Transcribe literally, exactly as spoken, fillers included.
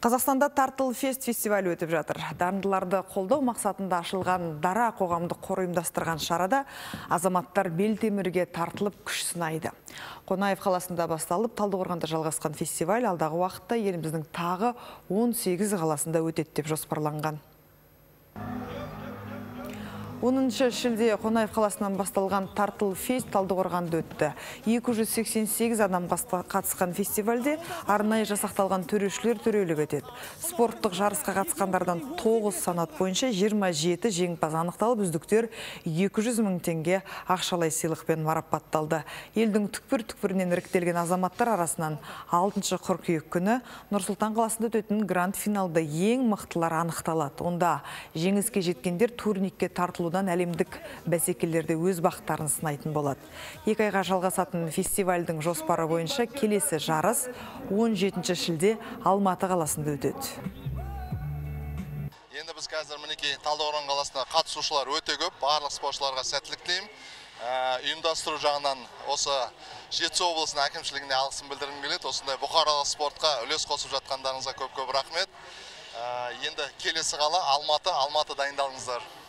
Қазақстанда Тартыл фест фестивалі өтіп жатыр. Дарындыларды қолдау мақсатында ашылған Дара қоғамдық қор ұйымдастырған шарада азаматтар белтемірге тартылып күш сынайды. Қонаев қаласында басталып, Талдықорғанда жалғасқан фестиваль алдағы уақытта еліміздің тағы он сегіз қаласында өтеді деп жоспарланған. оныншы шілде Қонаев қаласынан басталған Тартыл фест Талдықорғанда өтті. екі жүз сексен сегіз адам қатысқан фестивальде арнайы жасақталған төрешілер төрелік етеді. Спорттық жарысқа қатысқандардан тоғыз санат бойынша жиырма жеті жеңімпаз анықталып, үздіктер екі жүз мың теңге ақшалай сыйлықпен марапатталды. Елдің түкпір-түкпірінен іріктелген азаматтар арасынан алтыншы қыркүйек күні Нұр-Сұлтан қаласында өтетін гранд финалда ең мықтылар анықталады. Онда жеңіске жеткендер турникке тартылудан әлемдік бәсекелерде өз бақтарын сынайтын болады. Екі айға жалғасатын фестивальдің жоспары бойынша келесі жарыс он жетінші шілде Алматы қаласында өтеді. Енді біз қазір мінекей Талдықорған қаласына қатысушылар өте көп, барлық спортшыларға сәттілік тілеймін. Ұйымдастыру жағынан осы Жетісу облысының әкімшілігіне алғысын білдіргім келеді. Осындай бұқаралық спортқа үлес қосып жатқандарыңызға көп-көп рахмет. Енді келесі қала Алматы, Алматы дайындалыңыздар.